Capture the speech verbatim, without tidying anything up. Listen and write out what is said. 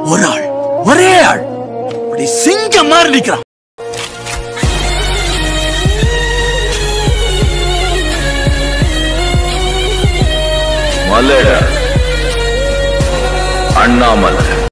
ஒரு ஆள், ஒரே ஆள் அப்படி சிங்கம் மாதிரி நிக்கிறான். மலைட அண்ணாமலை.